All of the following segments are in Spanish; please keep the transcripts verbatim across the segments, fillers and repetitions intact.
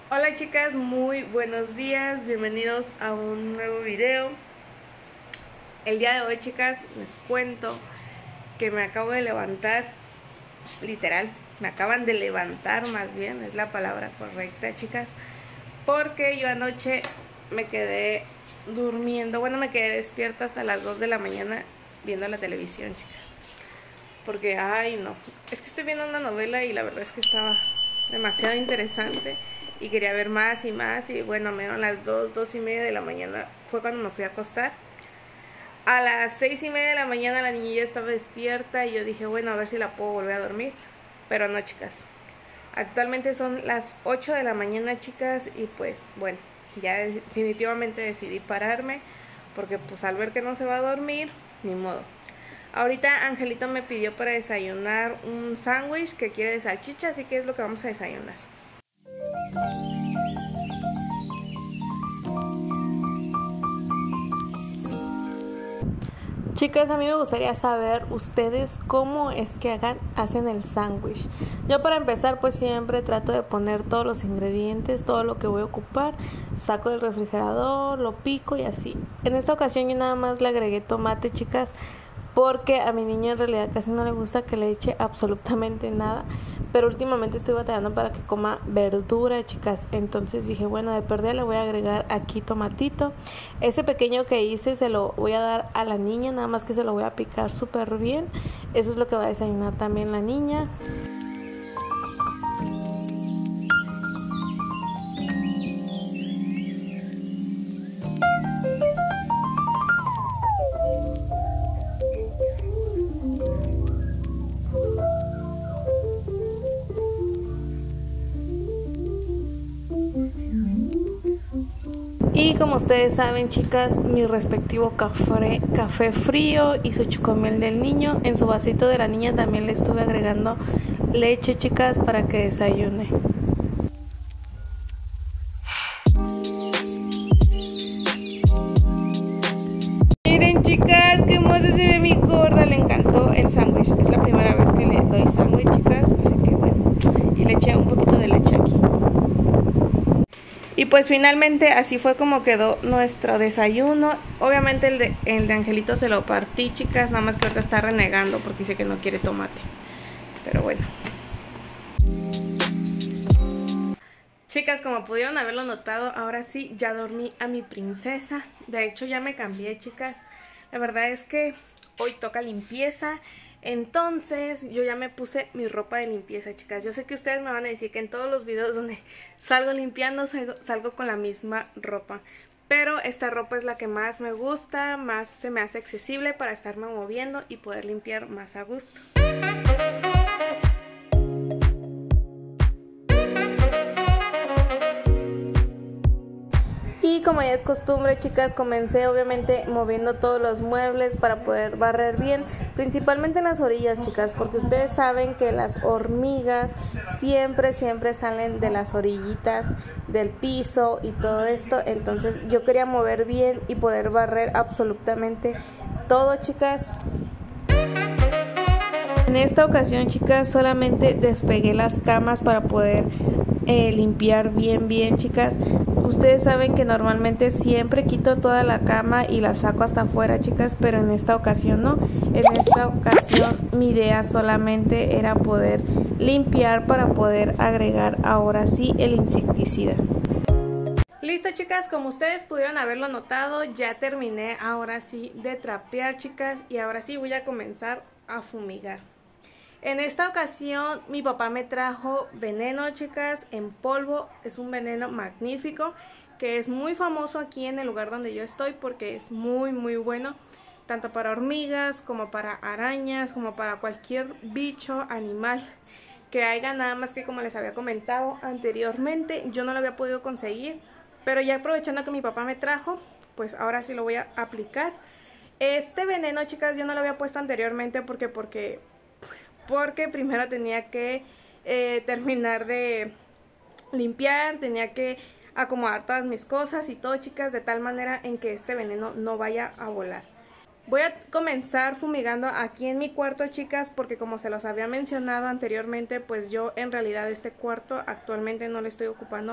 Hola chicas, muy buenos días, bienvenidos a un nuevo video. El día de hoy, chicas, les cuento que me acabo de levantar, literal, me acaban de levantar más bien, es la palabra correcta, chicas, porque yo anoche me quedé durmiendo, bueno, me quedé despierta hasta las dos de la mañana viendo la televisión, chicas, porque, ay no, es que estoy viendo una novela y la verdad es que estaba demasiado interesante y quería ver más y más. Y bueno, me dieron las dos, dos y media de la mañana, fue cuando me fui a acostar. A las seis y media de la mañana la niña ya estaba despierta y yo dije, bueno, a ver si la puedo volver a dormir. Pero no, chicas, actualmente son las ocho de la mañana, chicas, y pues bueno, ya definitivamente decidí pararme, porque pues al ver que no se va a dormir, ni modo. Ahorita Angelito me pidió para desayunar un sándwich que quiere de salchicha, así que es lo que vamos a desayunar. Chicas, a mí me gustaría saber ustedes cómo es que hagan, hacen el sándwich. Yo para empezar pues siempre trato de poner todos los ingredientes, todo lo que voy a ocupar, saco del refrigerador, lo pico y así. En esta ocasión yo nada más le agregué tomate, chicas, porque a mi niño en realidad casi no le gusta que le eche absolutamente nada, pero últimamente estoy batallando para que coma verdura, chicas. Entonces dije, bueno, de perdida le voy a agregar aquí tomatito. Ese pequeño que hice se lo voy a dar a la niña, nada más que se lo voy a picar súper bien. Eso es lo que va a desayunar también la niña. Y como ustedes saben, chicas, mi respectivo café, café frío y su chocomel del niño. En su vasito de la niña también le estuve agregando leche, chicas, para que desayune. Miren, chicas, qué hermosa se ve mi gorda. Le encantó el sándwich. Es la primera vez que le doy sándwich, chicas, así que bueno. Y le eché un poquito de leche aquí. Y pues finalmente así fue como quedó nuestro desayuno. Obviamente el de, el de Angelito se lo partí, chicas, nada más que ahorita está renegando porque dice que no quiere tomate. Pero bueno. Chicas, como pudieron haberlo notado, ahora sí ya dormí a mi princesa. De hecho ya me cambié, chicas. La verdad es que hoy toca limpieza. Entonces yo ya me puse mi ropa de limpieza, chicas. Yo sé que ustedes me van a decir que en todos los videos donde salgo limpiando salgo, salgo con la misma ropa, pero esta ropa es la que más me gusta, más se me hace accesible para estarme moviendo y poder limpiar más a gusto. Y como ya es costumbre, chicas, comencé obviamente moviendo todos los muebles para poder barrer bien, principalmente en las orillas, chicas, porque ustedes saben que las hormigas siempre, siempre salen de las orillitas del piso y todo esto. Entonces yo quería mover bien y poder barrer absolutamente todo, chicas. En esta ocasión, chicas, solamente despegué las camas para poder eh, limpiar bien, bien, chicas. Ustedes saben que normalmente siempre quito toda la cama y la saco hasta afuera, chicas, pero en esta ocasión no. En esta ocasión mi idea solamente era poder limpiar para poder agregar ahora sí el insecticida. Listo, chicas, como ustedes pudieron haberlo notado, ya terminé ahora sí de trapear, chicas, y ahora sí voy a comenzar a fumigar. En esta ocasión mi papá me trajo veneno, chicas, en polvo. Es un veneno magnífico que es muy famoso aquí en el lugar donde yo estoy porque es muy muy bueno, tanto para hormigas como para arañas, como para cualquier bicho, animal que haya. Nada más que, como les había comentado anteriormente, yo no lo había podido conseguir, pero ya aprovechando que mi papá me trajo, pues ahora sí lo voy a aplicar. Este veneno, chicas, yo no lo había puesto anteriormente porque porque porque primero tenía que eh, terminar de limpiar, tenía que acomodar todas mis cosas y todo, chicas, de tal manera en que este veneno no vaya a volar. Voy a comenzar fumigando aquí en mi cuarto, chicas, porque como se los había mencionado anteriormente, pues yo en realidad este cuarto actualmente no lo estoy ocupando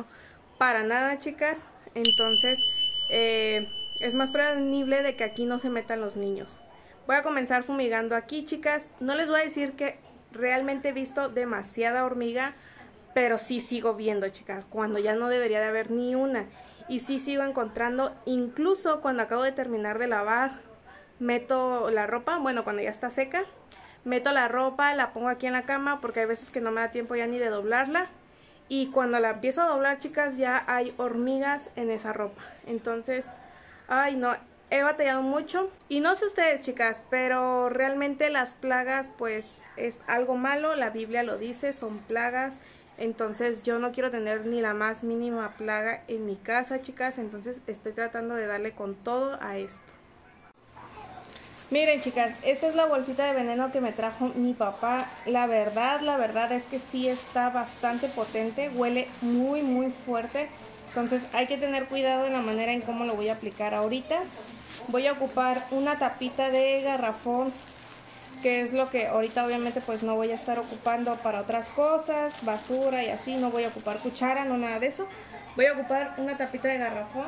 para nada, chicas. Entonces eh, es más prevenible de que aquí no se metan los niños. Voy a comenzar fumigando aquí, chicas. No les voy a decir que realmente he visto demasiada hormiga, pero sí sigo viendo, chicas, cuando ya no debería de haber ni una. Y sí sigo encontrando, incluso cuando acabo de terminar de lavar, meto la ropa, bueno, cuando ya está seca, meto la ropa, la pongo aquí en la cama, porque hay veces que no me da tiempo ya ni de doblarla. Y cuando la empiezo a doblar, chicas, ya hay hormigas en esa ropa. Entonces, ay no, he batallado mucho. Y no sé ustedes, chicas, pero realmente las plagas, pues, es algo malo. La Biblia lo dice, son plagas. Entonces yo no quiero tener ni la más mínima plaga en mi casa, chicas. Entonces estoy tratando de darle con todo a esto. Miren, chicas, esta es la bolsita de veneno que me trajo mi papá. La verdad, la verdad es que sí está bastante potente. Huele muy, muy fuerte. Entonces hay que tener cuidado en la manera en cómo lo voy a aplicar ahorita. Voy a ocupar una tapita de garrafón, que es lo que ahorita obviamente pues no voy a estar ocupando para otras cosas, basura y así. No voy a ocupar cuchara, no nada de eso. Voy a ocupar una tapita de garrafón.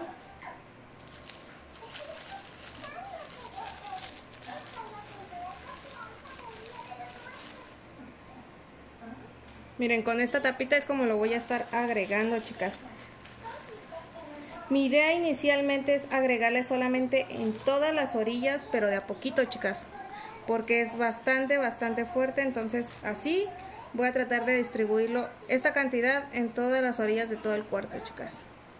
Miren, con esta tapita es como lo voy a estar agregando, chicas. Mi idea inicialmente es agregarle solamente en todas las orillas, pero de a poquito, chicas, porque es bastante, bastante fuerte. Entonces así voy a tratar de distribuirlo, esta cantidad, en todas las orillas de todo el cuarto, chicas.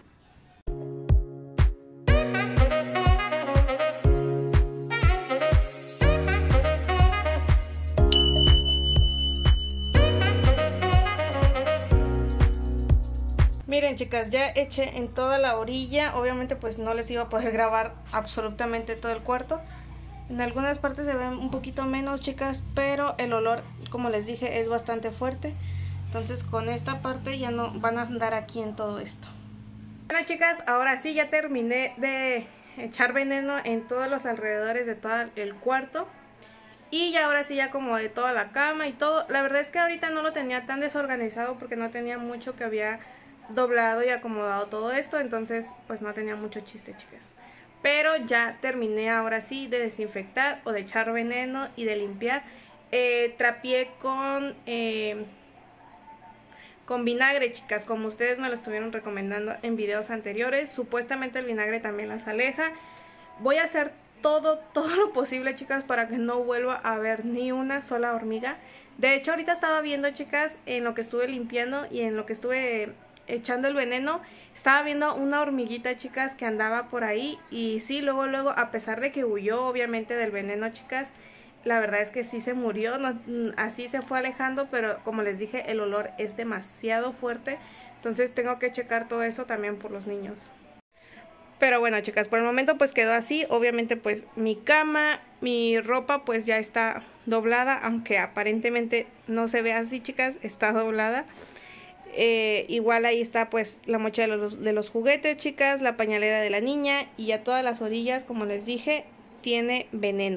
Miren, chicas, ya eché en toda la orilla. Obviamente pues no les iba a poder grabar absolutamente todo el cuarto. En algunas partes se ven un poquito menos, chicas, pero el olor, como les dije, es bastante fuerte. Entonces con esta parte ya no van a andar aquí en todo esto. Bueno, chicas, ahora sí ya terminé de echar veneno en todos los alrededores de todo el cuarto. Y ya ahora sí ya acomodé toda la cama y todo. La verdad es que ahorita no lo tenía tan desorganizado porque no tenía mucho que había doblado y acomodado todo esto. Entonces pues no tenía mucho chiste, chicas. Pero ya terminé ahora sí de desinfectar o de echar veneno y de limpiar. Eh, trapié con, eh, con vinagre, chicas, como ustedes me lo estuvieron recomendando en videos anteriores. Supuestamente el vinagre también las aleja. Voy a hacer todo, todo lo posible, chicas, para que no vuelva a haber ni una sola hormiga. De hecho, ahorita estaba viendo, chicas, en lo que estuve limpiando y en lo que estuve echando el veneno, estaba viendo una hormiguita, chicas, que andaba por ahí. Y sí, luego, luego, a pesar de que huyó, obviamente, del veneno, chicas, la verdad es que sí se murió, no, así se fue alejando, pero como les dije, el olor es demasiado fuerte. Entonces tengo que checar todo eso también por los niños. Pero bueno, chicas, por el momento pues quedó así. Obviamente pues mi cama, mi ropa pues ya está doblada, aunque aparentemente no se ve así, chicas, está doblada. Eh, igual ahí está pues la mochila de los, de los juguetes, chicas, la pañalera de la niña, y a todas las orillas, como les dije, tiene veneno.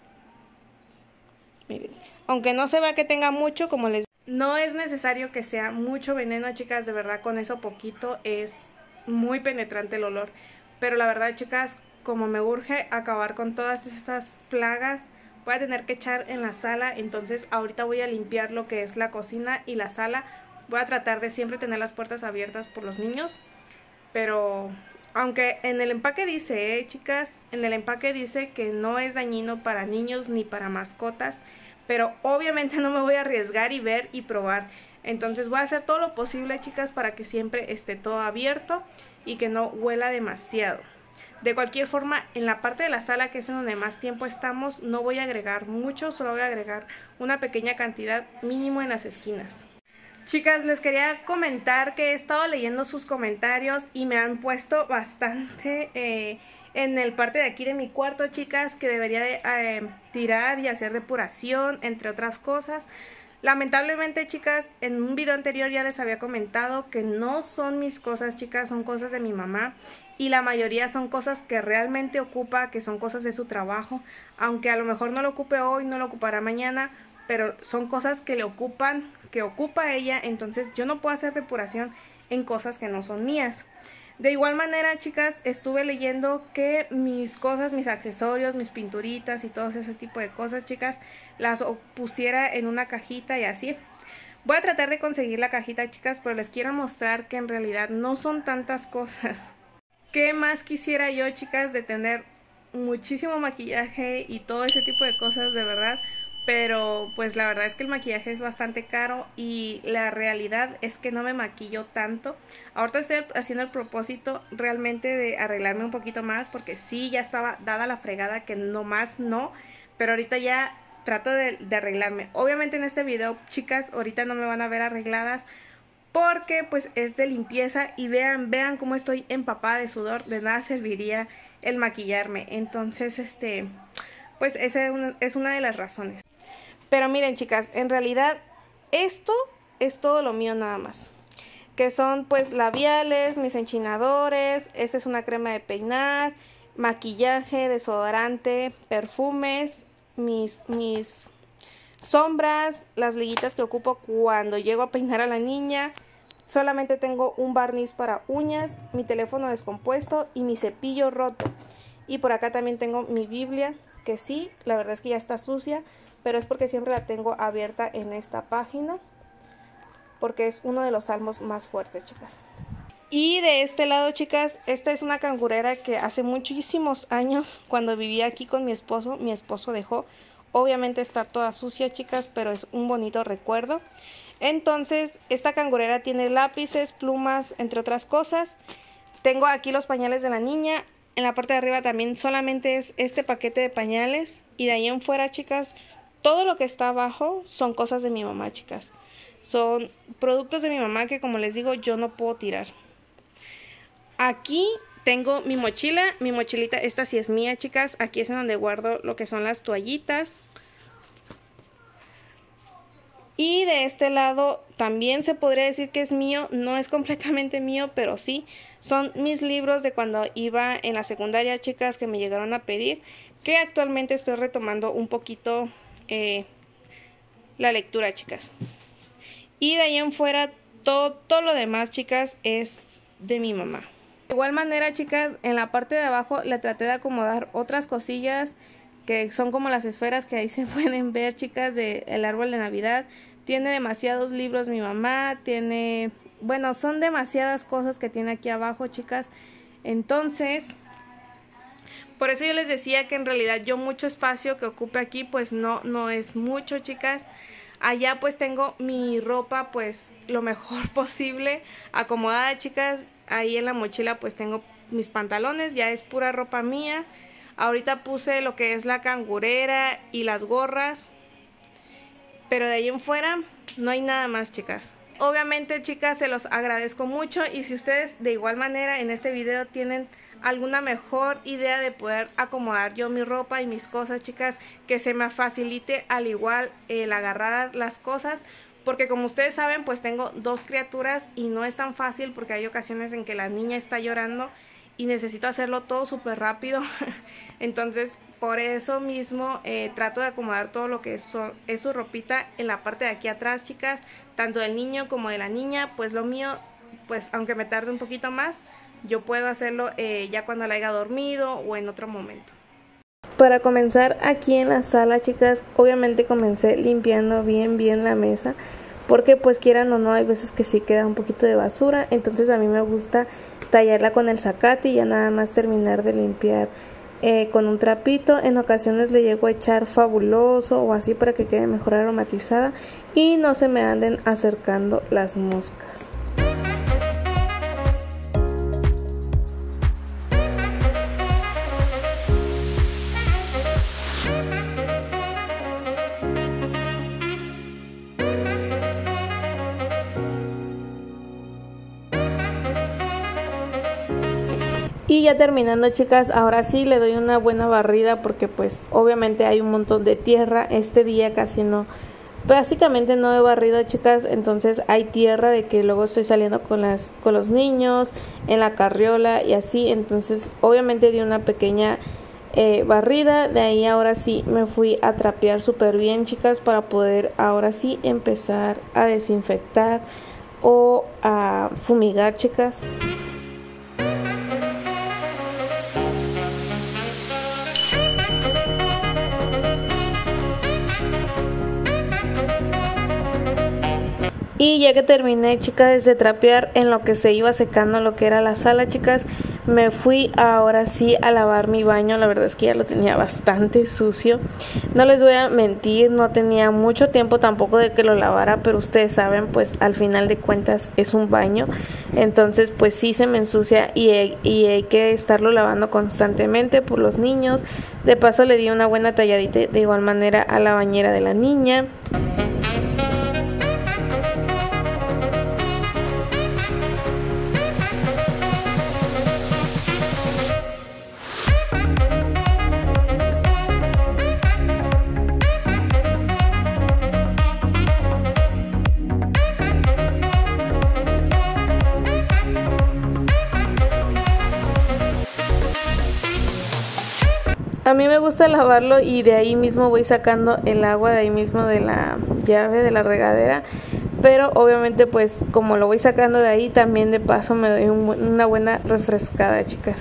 Miren, aunque no se vea que tenga mucho, como les no es necesario que sea mucho veneno, chicas, de verdad con eso poquito es muy penetrante el olor. Pero la verdad, chicas, como me urge acabar con todas estas plagas, voy a tener que echar en la sala. Entonces ahorita voy a limpiar lo que es la cocina y la sala. Voy a tratar de siempre tener las puertas abiertas por los niños. Pero aunque en el empaque dice, eh, chicas, en el empaque dice que no es dañino para niños ni para mascotas. Pero obviamente no me voy a arriesgar y ver y probar. Entonces voy a hacer todo lo posible, chicas, para que siempre esté todo abierto y que no huela demasiado. De cualquier forma, en la parte de la sala, que es en donde más tiempo estamos, no voy a agregar mucho, solo voy a agregar una pequeña cantidad mínimo en las esquinas. Chicas, les quería comentar que he estado leyendo sus comentarios y me han puesto bastante eh, en el parte de aquí de mi cuarto, chicas, que debería de eh, tirar y hacer depuración, entre otras cosas. Lamentablemente, chicas, en un video anterior ya les había comentado que no son mis cosas, chicas, son cosas de mi mamá. Y la mayoría son cosas que realmente ocupa, que son cosas de su trabajo. Aunque a lo mejor no lo ocupe hoy, no lo ocupará mañana, pero son cosas que le ocupan, que ocupa ella. Entonces yo no puedo hacer depuración en cosas que no son mías. De igual manera, chicas, estuve leyendo que mis cosas, mis accesorios, mis pinturitas y todo ese tipo de cosas, chicas, las pusiera en una cajita y así. Voy a tratar de conseguir la cajita, chicas, pero les quiero mostrar que en realidad no son tantas cosas. ¿Qué más quisiera yo, chicas, de tener muchísimo maquillaje y todo ese tipo de cosas, de verdad? Pero pues la verdad es que el maquillaje es bastante caro y la realidad es que no me maquillo tanto. Ahorita estoy haciendo el propósito realmente de arreglarme un poquito más, porque sí, ya estaba dada la fregada que nomás no, pero ahorita ya trato de, de arreglarme. Obviamente en este video, chicas, ahorita no me van a ver arregladas porque pues es de limpieza y vean, vean cómo estoy empapada de sudor, de nada serviría el maquillarme. Entonces, este, pues esa es una de las razones. Pero miren, chicas, en realidad esto es todo lo mío nada más. Que son pues labiales, mis enchinadores, esta es una crema de peinar, maquillaje, desodorante, perfumes, mis, mis sombras, las liguitas que ocupo cuando llego a peinar a la niña. Solamente tengo un barniz para uñas, mi teléfono descompuesto y mi cepillo roto. Y por acá también tengo mi Biblia, que sí, la verdad es que ya está sucia, pero es porque siempre la tengo abierta en esta página, porque es uno de los salmos más fuertes, chicas. Y de este lado, chicas, esta es una cangurera que hace muchísimos años, cuando vivía aquí con mi esposo, mi esposo dejó. Obviamente está toda sucia, chicas, pero es un bonito recuerdo. Entonces, esta cangurera tiene lápices, plumas, entre otras cosas. Tengo aquí los pañales de la niña. En la parte de arriba también solamente es este paquete de pañales. Y de ahí en fuera, chicas, todo lo que está abajo son cosas de mi mamá, chicas. Son productos de mi mamá que, como les digo, yo no puedo tirar. Aquí tengo mi mochila, mi mochilita, esta sí es mía, chicas. Aquí es en donde guardo lo que son las toallitas. Y de este lado también se podría decir que es mío, no es completamente mío, pero sí. Son mis libros de cuando iba en la secundaria, chicas, que me llegaron a pedir. Que actualmente estoy retomando un poquito eh, la lectura, chicas. Y de ahí en fuera, todo, todo lo demás, chicas, es de mi mamá. De igual manera, chicas, en la parte de abajo le traté de acomodar otras cosillas que son como las esferas que ahí se pueden ver, chicas, del árbol de Navidad. Tiene demasiados libros mi mamá, tiene, bueno, son demasiadas cosas que tiene aquí abajo, chicas. Entonces, por eso yo les decía que en realidad yo mucho espacio que ocupe aquí, pues no, no es mucho, chicas. Allá pues tengo mi ropa pues lo mejor posible acomodada, chicas. Ahí en la mochila pues tengo mis pantalones, ya es pura ropa mía. Ahorita puse lo que es la cangurera y las gorras, pero de ahí en fuera no hay nada más, chicas. Obviamente, chicas, se los agradezco mucho, y si ustedes de igual manera en este video tienen alguna mejor idea de poder acomodar yo mi ropa y mis cosas, chicas, que se me facilite al igual el agarrar las cosas, porque como ustedes saben pues tengo dos criaturas y no es tan fácil, porque hay ocasiones en que la niña está llorando y necesito hacerlo todo súper rápido. Entonces por eso mismo eh, trato de acomodar todo lo que es su, es su ropita en la parte de aquí atrás, chicas, tanto del niño como de la niña. Pues lo mío, pues aunque me tarde un poquito más, yo puedo hacerlo eh, ya cuando la haya dormido o en otro momento. Para comenzar aquí en la sala, chicas, obviamente comencé limpiando bien bien la mesa, porque pues quieran o no, hay veces que sí queda un poquito de basura. Entonces a mí me gusta tallarla con el zacate y ya nada más terminar de limpiar eh, con un trapito. En ocasiones le llego a echar fabuloso o así para que quede mejor aromatizada y no se me anden acercando las moscas. Y ya terminando, chicas, ahora sí le doy una buena barrida, porque pues obviamente hay un montón de tierra. Este día casi no, básicamente no he barrido, chicas, entonces hay tierra de que luego estoy saliendo con las con los niños en la carriola y así. Entonces obviamente di una pequeña eh, barrida. De ahí ahora sí me fui a trapear súper bien, chicas, para poder ahora sí empezar a desinfectar, o a fumigar, chicas. Y ya que terminé, chicas, de trapear en lo que se iba secando lo que era la sala, chicas, me fui ahora sí a lavar mi baño. La verdad es que ya lo tenía bastante sucio. No les voy a mentir, no tenía mucho tiempo tampoco de que lo lavara, pero ustedes saben, pues al final de cuentas es un baño. Entonces pues sí se me ensucia y hay, y hay que estarlo lavando constantemente por los niños. De paso le di una buena talladita de igual manera a la bañera de la niña. A mí me gusta lavarlo y de ahí mismo voy sacando el agua de ahí mismo de la llave de la regadera, pero obviamente pues como lo voy sacando de ahí, también de paso me doy un, una buena refrescada, chicas.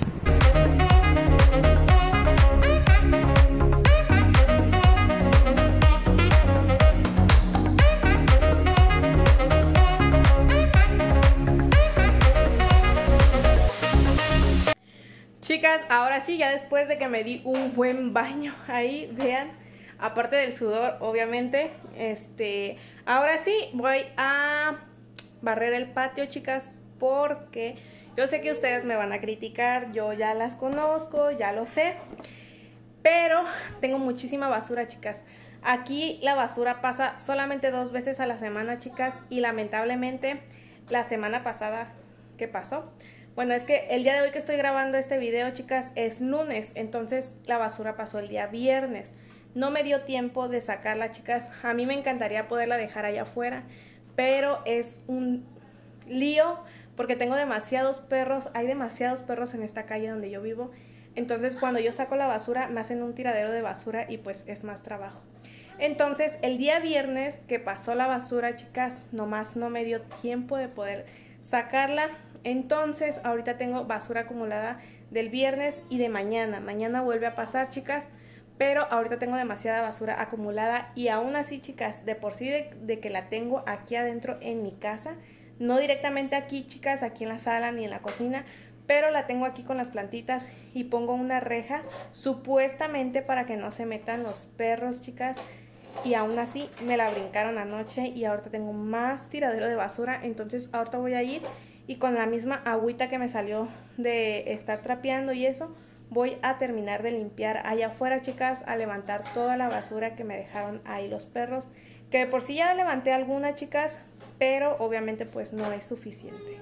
Chicas, ahora sí, ya después de que me di un buen baño ahí, vean, aparte del sudor, obviamente, este, ahora sí voy a barrer el patio, chicas, porque yo sé que ustedes me van a criticar, yo ya las conozco, ya lo sé, pero tengo muchísima basura, chicas. Aquí la basura pasa solamente dos veces a la semana, chicas, y lamentablemente la semana pasada, ¿qué pasó? Bueno, es que el día de hoy que estoy grabando este video, chicas, es lunes, entonces la basura pasó el día viernes. No me dio tiempo de sacarla, chicas. A mí me encantaría poderla dejar allá afuera, pero es un lío porque tengo demasiados perros. Hay demasiados perros en esta calle donde yo vivo. Entonces, cuando yo saco la basura, me hacen un tiradero de basura y pues es más trabajo. Entonces, el día viernes que pasó la basura, chicas, nomás no me dio tiempo de poder sacarla. Entonces ahorita tengo basura acumulada del viernes y de mañana. Mañana vuelve a pasar, chicas, pero ahorita tengo demasiada basura acumulada. Y aún así, chicas, de por sí de, de que la tengo aquí adentro en mi casa, no directamente aquí, chicas, aquí en la sala ni en la cocina, pero la tengo aquí con las plantitas y pongo una reja supuestamente para que no se metan los perros, chicas. Y aún así me la brincaron anoche y ahorita tengo más tiradero de basura. Entonces ahorita voy a ir y con la misma agüita que me salió de estar trapeando y eso, voy a terminar de limpiar allá afuera, chicas, a levantar toda la basura que me dejaron ahí los perros, que de por sí ya levanté alguna, chicas, pero obviamente pues no es suficiente.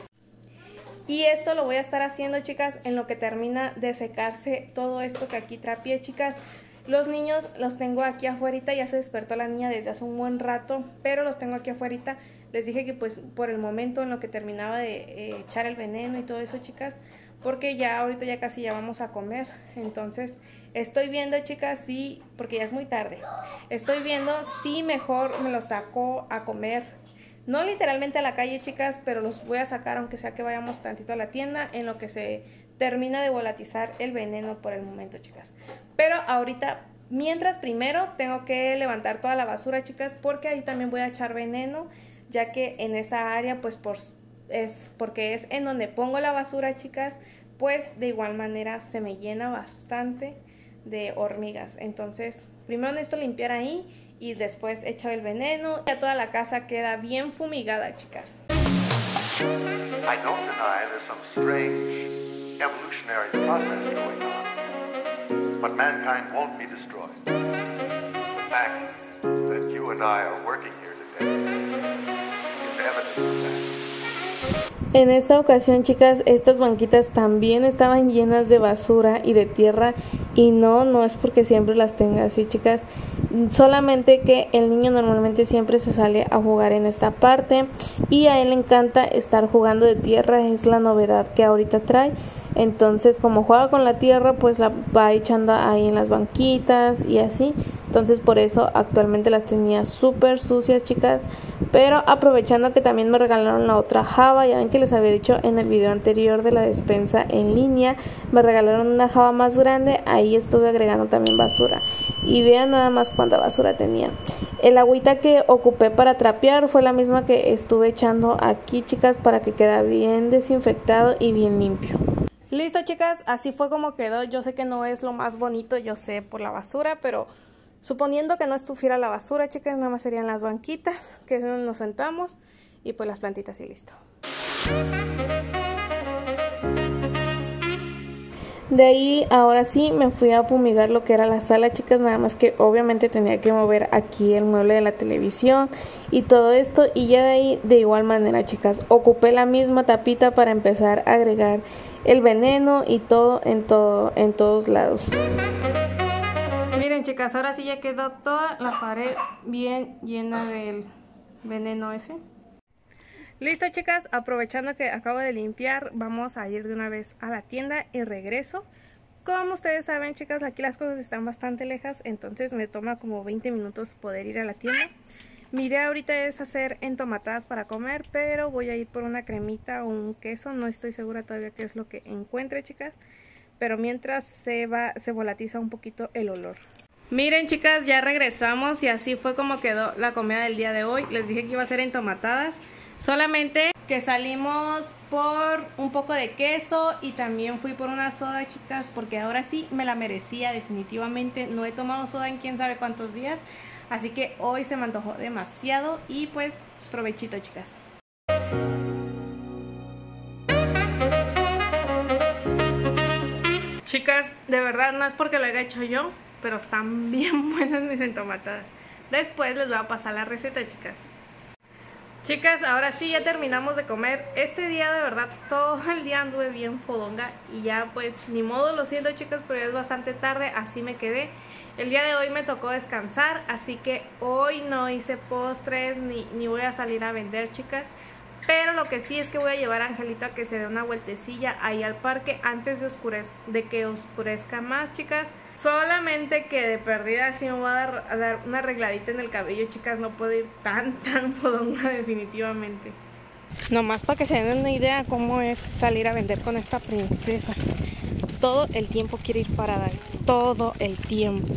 Y esto lo voy a estar haciendo, chicas, en lo que termina de secarse todo esto que aquí trapié, chicas. Los niños los tengo aquí afuera, ya se despertó la niña desde hace un buen rato, pero los tengo aquí afuera. Les dije que pues por el momento en lo que terminaba de eh, echar el veneno y todo eso, chicas, porque ya ahorita ya casi ya vamos a comer. Entonces estoy viendo, chicas, sí, porque ya es muy tarde, estoy viendo si mejor me los saco a comer. No literalmente a la calle, chicas, pero los voy a sacar aunque sea que vayamos tantito a la tienda en lo que se termina de volatizar el veneno por el momento, chicas. Pero ahorita, mientras primero tengo que levantar toda la basura, chicas, porque ahí también voy a echar veneno, ya que en esa área, pues por, es porque es en donde pongo la basura, chicas, pues de igual manera se me llena bastante de hormigas. Entonces, primero necesito limpiar ahí y después echar el veneno. Ya toda la casa queda bien fumigada, chicas. I don't deny there's some strange evolutionary process going on, but mankind won't be destroyed. The fact that you and I are working here today is evidence of that. En esta ocasión, chicas, estas banquitas también estaban llenas de basura y de tierra, y no, no es porque siempre las tenga así, chicas, solamente que el niño normalmente siempre se sale a jugar en esta parte y a él le encanta estar jugando de tierra, es la novedad que ahorita trae. Entonces, como juega con la tierra, pues la va echando ahí en las banquitas y así. entonces por eso actualmente las tenía súper sucias, chicas. Pero aprovechando que también me regalaron la otra java, ya ven que les había dicho en el video anterior de la despensa en línea, me regalaron una java más grande, ahí estuve agregando también basura y vean nada más cuánta basura tenía. El agüita que ocupé para trapear fue la misma que estuve echando aquí, chicas, para que quede bien desinfectado y bien limpio. Listo, chicas, así fue como quedó. Yo sé que no es lo más bonito, yo sé, por la basura, pero suponiendo que no estuviera la basura, chicas, nada más serían las banquitas, que es donde nos sentamos, y pues las plantitas y listo. De ahí, ahora sí, me fui a fumigar lo que era la sala, chicas, nada más que obviamente tenía que mover aquí el mueble de la televisión y todo esto. Y ya de ahí, de igual manera, chicas, ocupé la misma tapita para empezar a agregar el veneno y todo en todo, en todos lados. Miren, chicas, ahora sí ya quedó toda la pared bien llena del veneno ese. Listo, chicas, aprovechando que acabo de limpiar, vamos a ir de una vez a la tienda y regreso. Como ustedes saben, chicas, aquí las cosas están bastante lejas, entonces me toma como veinte minutos poder ir a la tienda. Mi idea ahorita es hacer entomatadas para comer, pero voy a ir por una cremita o un queso, no estoy segura todavía qué es lo que encuentre, chicas. Pero mientras se va, se volatiza un poquito el olor. Miren, chicas, ya regresamos y así fue como quedó la comida del día de hoy. Les dije que iba a ser entomatadas. Solamente que salimos por un poco de queso y también fui por una soda, chicas, porque ahora sí me la merecía definitivamente. No he tomado soda en quién sabe cuántos días, así que hoy se me antojó demasiado y pues provechito, chicas. Chicas, de verdad no es porque lo haya hecho yo, pero están bien buenas mis entomatadas. Después les voy a pasar la receta, chicas. Chicas, ahora sí ya terminamos de comer. Este día de verdad todo el día anduve bien fodonga y ya pues ni modo, lo siento, chicas, pero ya es bastante tarde, así me quedé. El día de hoy me tocó descansar, así que hoy no hice postres ni, ni voy a salir a vender, chicas. Pero lo que sí es que voy a llevar a Angelito a que se dé una vueltecilla ahí al parque antes de, oscurez de que oscurezca más, chicas. Solamente que de perdida sí me voy a dar, a dar una arregladita en el cabello, chicas. No puedo ir tan, tan fodonga definitivamente. Nomás para que se den una idea cómo es salir a vender con esta princesa. Todo el tiempo quiere ir parada, todo el tiempo.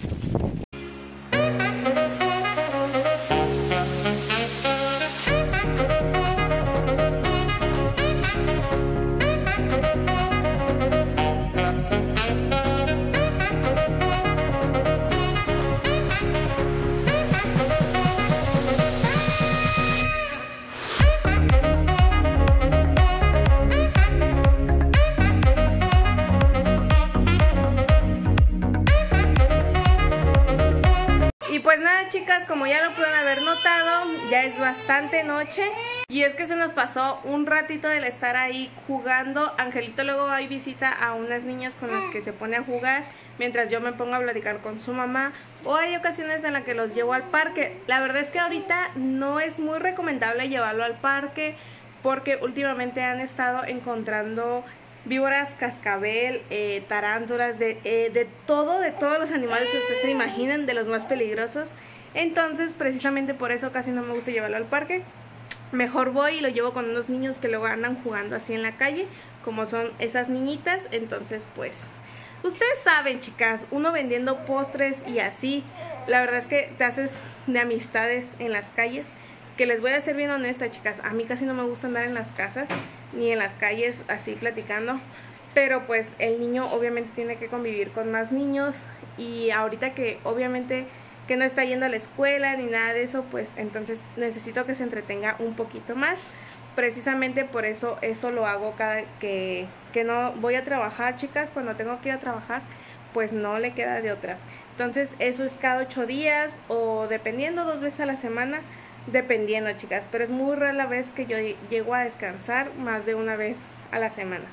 Pues nada, chicas, como ya lo pudieron haber notado, ya es bastante noche. Y es que se nos pasó un ratito del estar ahí jugando. Angelito luego va y visita a unas niñas con las que se pone a jugar, mientras yo me pongo a platicar con su mamá. O hay ocasiones en las que los llevo al parque. La verdad es que ahorita no es muy recomendable llevarlo al parque, porque últimamente han estado encontrando víboras, cascabel, eh, tarántulas, de, eh, de todo, de todos los animales que ustedes se imaginen, de los más peligrosos. Entonces, precisamente por eso casi no me gusta llevarlo al parque. Mejor voy y lo llevo con unos niños que luego andan jugando así en la calle, como son esas niñitas. Entonces, pues, ustedes saben, chicas, uno vendiendo postres y así, la verdad es que te haces de amistades en las calles. Que les voy a ser bien honesta, chicas, a mí casi no me gusta andar en las casas ni en las calles así platicando, pero pues el niño obviamente tiene que convivir con más niños y ahorita que obviamente que no está yendo a la escuela ni nada de eso, pues entonces necesito que se entretenga un poquito más. Precisamente por eso eso lo hago cada que, que no voy a trabajar, chicas. Cuando tengo que ir a trabajar, pues no le queda de otra. Entonces eso es cada ocho días o dependiendo, dos veces a la semana. Dependiendo, chicas, pero es muy rara la vez que yo llego a descansar más de una vez a la semana.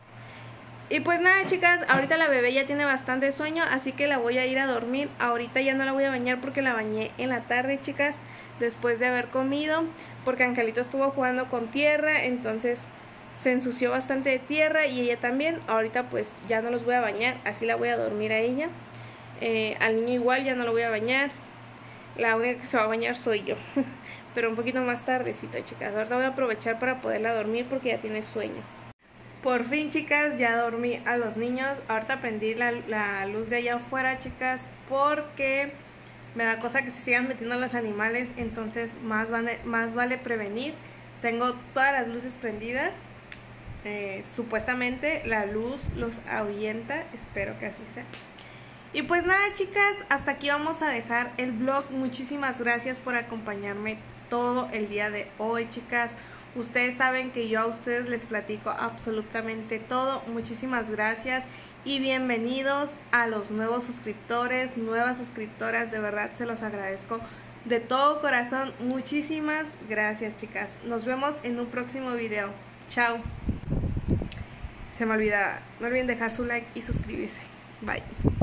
Y pues nada, chicas, ahorita la bebé ya tiene bastante sueño, así que la voy a ir a dormir. Ahorita ya no la voy a bañar porque la bañé en la tarde, chicas, después de haber comido, porque Angelito estuvo jugando con tierra, entonces se ensució bastante de tierra y ella también. Ahorita pues ya no los voy a bañar, así la voy a dormir a ella. Eh, al niño igual ya no lo voy a bañar. La única que se va a bañar soy yo. Pero un poquito más tardecita, chicas. Ahorita voy a aprovechar para poderla dormir porque ya tiene sueño. Por fin, chicas, ya dormí a los niños. Ahorita prendí la, la luz de allá afuera, chicas, porque me da cosa que se sigan metiendo los animales. Entonces más vale, más vale prevenir. Tengo todas las luces prendidas. Eh, supuestamente la luz los ahuyenta. Espero que así sea. Y pues nada, chicas, hasta aquí vamos a dejar el vlog. Muchísimas gracias por acompañarme todo el día de hoy, chicas. Ustedes saben que yo a ustedes les platico absolutamente todo. Muchísimas gracias y bienvenidos a los nuevos suscriptores, nuevas suscriptoras. De verdad se los agradezco de todo corazón. Muchísimas gracias, chicas. Nos vemos en un próximo video. Chao. Se me olvidaba, no olviden dejar su like y suscribirse. Bye.